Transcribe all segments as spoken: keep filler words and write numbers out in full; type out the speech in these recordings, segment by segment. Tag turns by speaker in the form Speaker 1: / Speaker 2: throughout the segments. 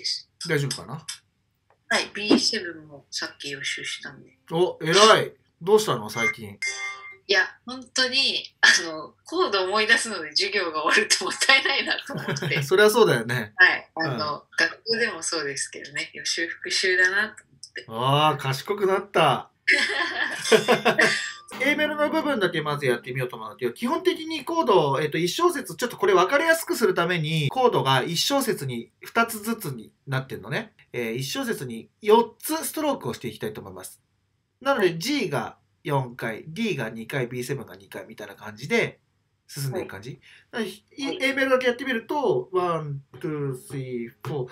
Speaker 1: です。
Speaker 2: 大丈夫かな？
Speaker 1: はい、ビーセブン もさっき予習したんで。
Speaker 2: お、偉い。どうしたの最近？
Speaker 1: いや、本当に、あの、コードを思い出すので授業が終わるともったいないなと思って。
Speaker 2: そりゃそうだよね。
Speaker 1: はい。あの、うん、学校でもそうですけどね、予習復習だなと思って。
Speaker 2: ああ、賢くなった。A メロの部分だけまずやってみようと思うんだけど、基本的にコード、えっと、いち小節、ちょっとこれ分かりやすくするために、コードがいち小節にふたつずつになってるのね。えー、いち小節によっつストロークをしていきたいと思います。なので G がよんかい、D がにかい、ビーセブン がにかいみたいな感じで進んでいく感じ。はい、A メロだけやってみると、いち、に、さん、よん、いち、に、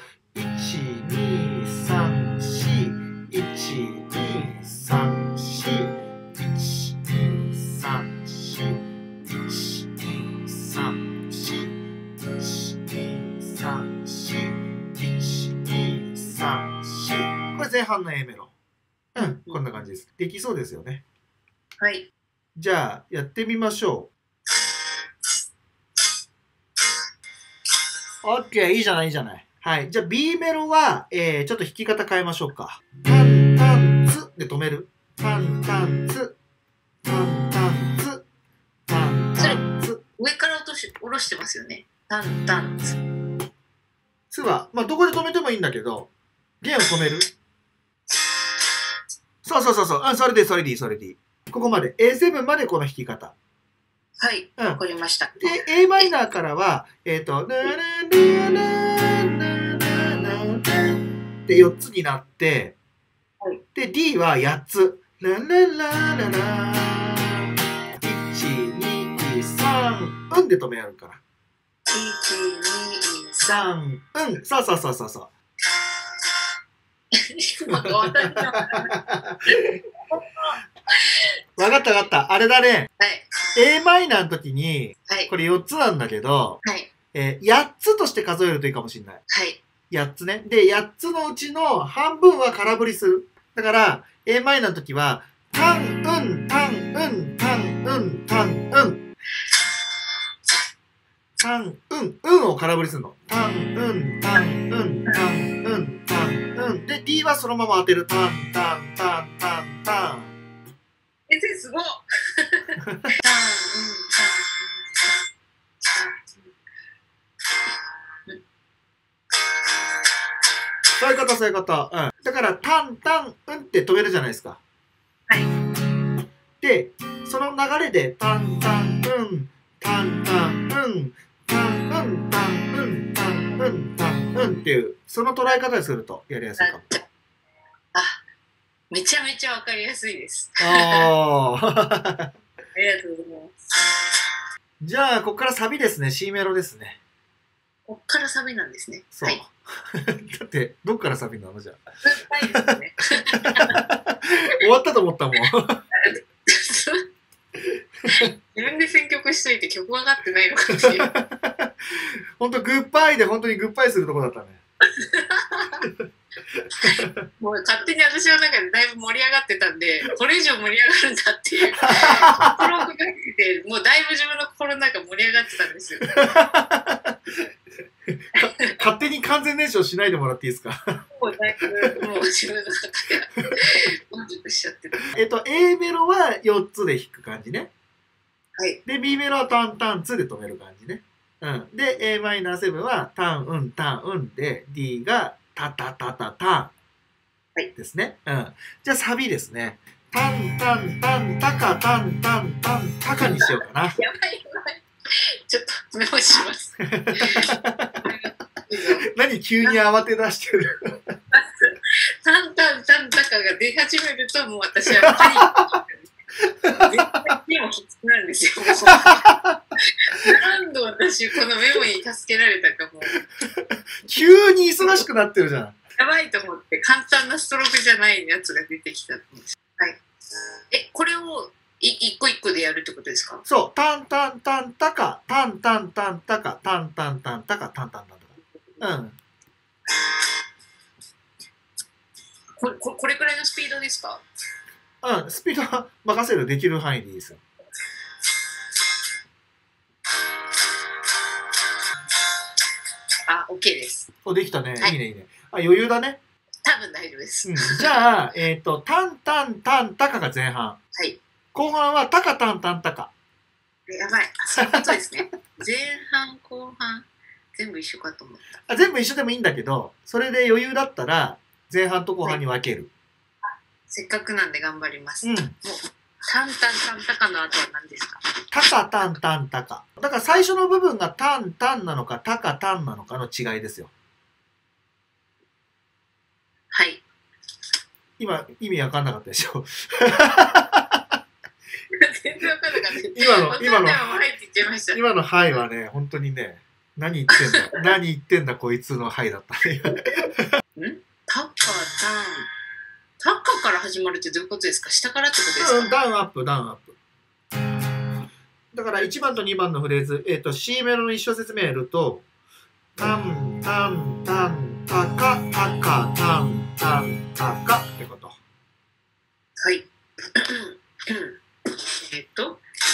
Speaker 2: さん、よん、いち、に、さん、よん、いち、に、さん、よん、いち、に、さん、よん、いち、に、さん、よん、いち、に、さん、よん。これ前半の A メロ。うん、こんな感じです。できそうですよね。
Speaker 1: はい。
Speaker 2: じゃあ、やってみましょう。OK、いいじゃない、いいじゃない。はい。じゃあ、B メロは、えー、ちょっと弾き方変えましょうか。タンタンツで止める。タンタンツ。タンタンツ。タンタンツ。
Speaker 1: 上から落とし、下ろしてますよね。タンタンツ。
Speaker 2: ツは、まあ、どこで止めてもいいんだけど、弦を止める。そうそうそうそう。あ、それで、それでいい、それでいい。ここまで。エーセブン までこの弾き方。
Speaker 1: はい。わ、うん、かりました。
Speaker 2: で、A マイナーからは、えっと、でよっつになって、はい、で、D はやっつ。ラララララいち、に、さん、うんで止めやるから。
Speaker 1: いち、に、さん、
Speaker 2: うん。そうそうそうそうそう。わかったわかった。あれだね。
Speaker 1: はい。
Speaker 2: A マイナーの時に、
Speaker 1: はい、
Speaker 2: これよっつなんだけど、
Speaker 1: はい、
Speaker 2: えー、やっつとして数えるといいかもしれない。
Speaker 1: はい。
Speaker 2: やっつね。で、やっつのうちの半分は空振りする。だから、A マイナーの時は、タン、うん、タン、うん、タン、うん、タン、うん。タン、うん、うんを空振りするの。タン、うん、タン、うん、タン、うん、タン、うん。で、D はそのまま当てる。タン、タン、タン、タン、タン。
Speaker 1: え、すごっ。タン、うん、タン、
Speaker 2: そういうこと、そういうこと。うん。だから、タン、タン、うんって止めるじゃないですか。
Speaker 1: はい。
Speaker 2: で、その流れで、タン、タン、うん、タン、タン、うん、タン、うん、タン、うん、タン、うん、タン、うんっていう、その捉え方にするとやりやすいかも。
Speaker 1: あ、めちゃめちゃわかりやすいです。
Speaker 2: ああ。
Speaker 1: ありがとうございます。
Speaker 2: じゃあ、ここからサビですね。C メロですね。
Speaker 1: こっからサビなんですね。
Speaker 2: そう。はい、だって、どっからサビなのじゃあ。
Speaker 1: ないですね。
Speaker 2: 終わったと思ったもん。
Speaker 1: 自分で選曲しといて曲分かってないのかもしれない。
Speaker 2: 本当グッバイで本当にグッバイするとこだったね。
Speaker 1: もう勝手に私の中でだいぶ盛り上がってたんで、これ以上盛り上がるんだっていう心がけて、もうだいぶ自分の心の中盛り上がってたんですよ。
Speaker 2: 勝手に完全燃焼しないでもらっていいですか？
Speaker 1: もうだいぶもう自分の中で満足しちゃってた。
Speaker 2: えっと A メロはよっつで弾く感じね。
Speaker 1: はい。
Speaker 2: で B メロはタンタンツで止める感じね。うん。で エーマイナーセブン はタンうんタンうんで D がタタタタタンですね。うん。じゃあサビですね。タンタンタンタカタンタンタンタカにしようかな。
Speaker 1: やばいやばい。ちょっとメモします。
Speaker 2: 何急に慌て出してる。
Speaker 1: タンタンタンタカが出始めるともう私はパニック。絶対にもきつくなるんですよ。何度私このメモに助けられたかもう。
Speaker 2: 急に忙しくなってるじゃん。
Speaker 1: やばいと思って簡単なストロークじゃないやつが出てきたんです。はい。え、これをい一個一個でやるってことですか？
Speaker 2: そう。タンタンタンタカ、タンタンタンタカ、タンタンタンタカ、タンタンタンタカ。うん。
Speaker 1: これ、これくらいのスピードですか？
Speaker 2: うん、スピードは任せる、できる範囲でいいですよ。
Speaker 1: あ、OK です。
Speaker 2: お、できたね。
Speaker 1: はい、
Speaker 2: いいね、いいね。 あ、余裕だね。
Speaker 1: 多分大丈夫です。
Speaker 2: うん、じゃあ、えっ、ー、と、タンタンタンタカが前半。
Speaker 1: はい。
Speaker 2: 後半はタカタンタンタカ。
Speaker 1: やばい。あ、そういうことですね。前半、後半、全部一緒かと思った。
Speaker 2: あ、全部一緒でもいいんだけど、それで余裕だったら、前半と後半に分ける。
Speaker 1: はい、せっかくなんで頑張ります。
Speaker 2: うん。
Speaker 1: もうタンタンタンタカの後は何ですか？
Speaker 2: タカタンタンタカ。だから最初の部分がタンタンなのかタカタンなのかの違いですよ。
Speaker 1: はい。
Speaker 2: 今、意味わかんなかったでしょ？
Speaker 1: 全然わかんなかった。
Speaker 2: 今の、今の、今のはいはね、本当にね、何言ってんだ、何言ってんだこいつのはいだったね。ん？
Speaker 1: タカタン。タカから始まるってどういうことですか？下からってことですか？
Speaker 2: うん、ダウンアップ、ダウンアップ。だからいちばんとにばんのフレーズ、えっ、ー、と、C メロの一小節目やると、タン、タン、タン、タカ、タカ、タン、タン、タカってこと。
Speaker 1: はい。えっと、タン、タン、タン、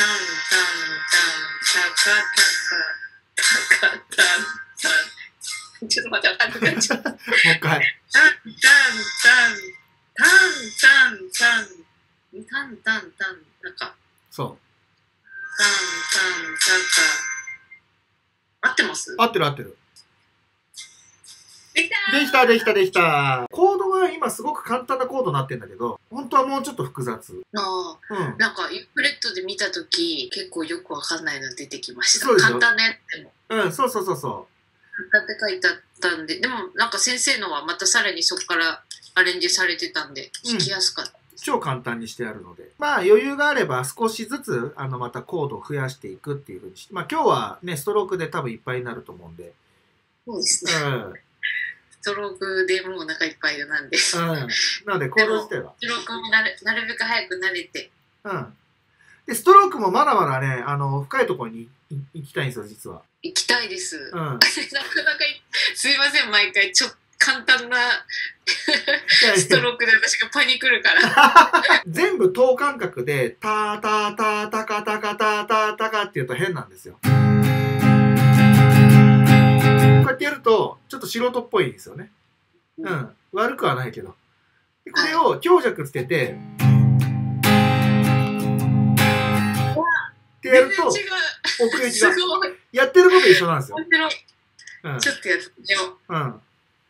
Speaker 1: タカ、タカ、タカ、タン、タン。ちょっと待って、わかんなくなっちゃった。もう
Speaker 2: 一回。
Speaker 1: タン、タン、タン、タン、タン、タン、タン、タン、タン、タカ。
Speaker 2: そう。
Speaker 1: タン、タン、タカ。合ってます？
Speaker 2: 合ってる合ってる。
Speaker 1: できた
Speaker 2: できたできたできた。コードは今すごく簡単なコードになってるんだけど、本当はもうちょっと複雑。
Speaker 1: ああ、うん、なんかユークレットで見たとき結構よくわかんないの出てきました。簡単なやつでも。
Speaker 2: うん、そうそうそうそう。
Speaker 1: 簡単って書いてあったんで、でもなんか先生のはまたさらにそこからアレンジされてたんで弾きやすかった。うん、
Speaker 2: 超簡単にしてあるので。まあ余裕があれば少しずつあのまたコードを増やしていくっていうふうにして、まあ今日はね、ストロークで多分いっぱいになると思うんで。
Speaker 1: そうですね。うん。ストロークでもうお腹いっぱいなんで。
Speaker 2: うん。なのでコード自体は。
Speaker 1: ストロークもなるなるべく早く慣れて。
Speaker 2: うん。で、ストロークもまだまだね、あの、深いところに行きたいんですよ、実は。
Speaker 1: 行きたいです。うん。なかなか、すいません、毎回、ちょっと簡単なストロークで私がパニクるから。
Speaker 2: 全部等間隔で、タータータータカタカタータータカって言うと変なんですよ。こうやってやると、ちょっと素人っぽいんですよね。うん。悪くはないけど。でこれを強弱つけて、ってやると、奥行きが。やってること一緒なんですよ。
Speaker 1: うん、ちょっとやってみよう。うん。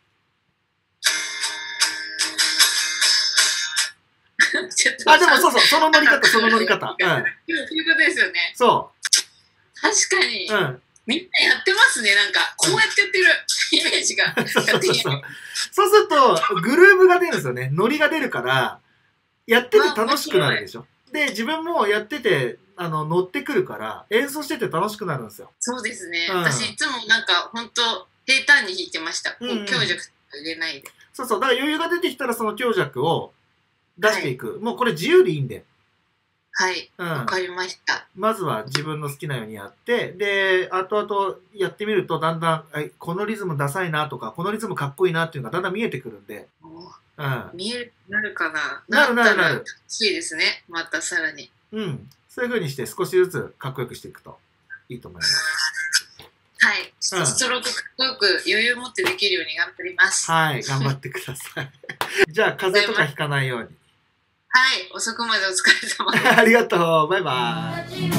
Speaker 2: あ、でもそうそう、その乗り方、その乗り方。うん。そう
Speaker 1: いうことですよね。
Speaker 2: そう。
Speaker 1: 確かに。
Speaker 2: うん。
Speaker 1: みんなやってますね、なんか。こうやってやってるイメージが。
Speaker 2: そうそうそう。そうすると、グルーブが出るんですよね。ノリが出るから、やってて楽しくなるでしょ。で、自分もやってて、あの、乗ってくるから、演奏してて楽しくなるんですよ。
Speaker 1: そうですね。うん、私、いつもなんか、ほんと、平坦に弾いてました。こう、強弱入れないで。
Speaker 2: そうそう。だから余裕が出てきたら、その強弱を出していく。はい、もうこれ自由でいいんで。
Speaker 1: はい。わ、うん、かりました。
Speaker 2: まずは自分の好きなようにやって、で、後々やってみると、だんだん、このリズムダサいなとか、このリズムかっこいいなっていうのがだんだん見えてくるんで。
Speaker 1: うん、見える、なるかな。
Speaker 2: なるなるなる。
Speaker 1: 楽しいですね。またさらに。
Speaker 2: うん。そういう風にして少しずつかっこよくしていくといいと思います。
Speaker 1: はい。ストロークかっこよく余裕を持ってできるように頑張ります。
Speaker 2: はい。頑張ってください。じゃあ、風邪とかひかないように。
Speaker 1: はい。遅くまでお疲れ様です。
Speaker 2: ありがとう。バイバイ。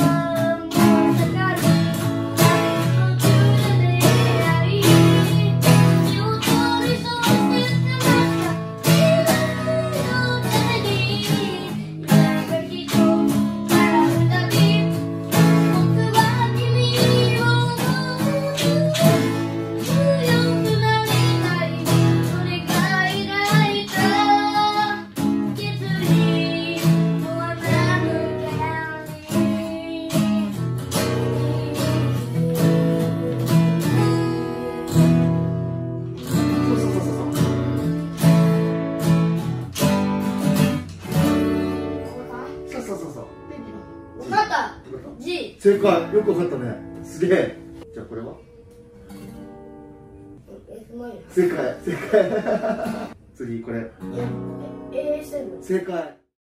Speaker 2: 正解、よくわかったね。すげえ。じゃあこれは？正解、正解。次これ。正解。